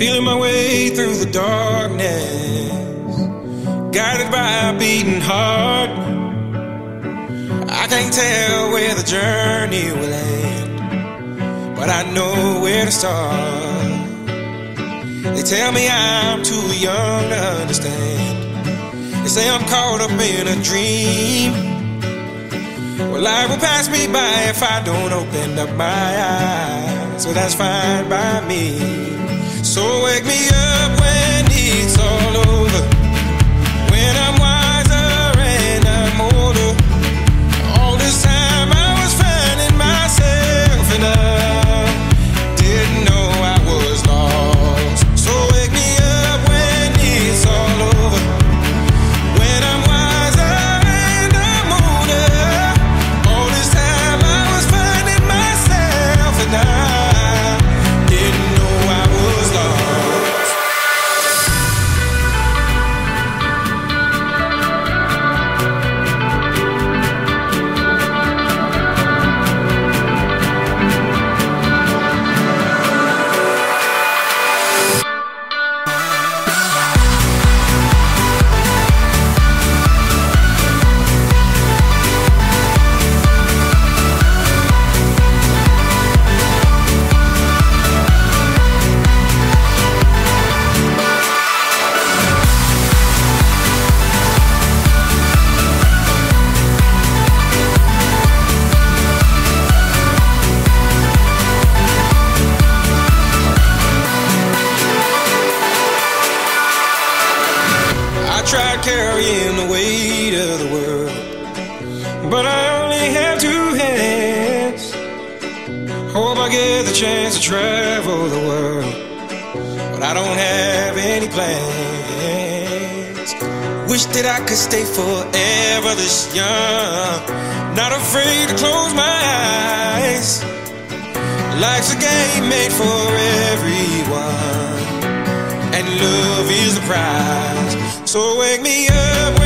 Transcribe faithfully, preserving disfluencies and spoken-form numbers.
Feeling my way through the darkness, guided by a beating heart. I can't tell where the journey will end, but I know where to start. They tell me I'm too young to understand. They say I'm caught up in a dream. Well, life will pass me by if I don't open up my eyes. So that's fine by me. So wake me up when it's all over, when I'm wiser and I'm older. All this time I was finding myself and I didn't know I was lost. So wake me up when it's all over, when I'm wiser and I'm older. All this time I was finding myself and I didn't know I was lost. I tried carrying the weight of the world, but I only have two hands. Hope I get the chance to travel the world, but I don't have any plans. Wish that I could stay forever this young, not afraid to close my eyes. Life's a game made for everyone, and love is the prize. So wake me up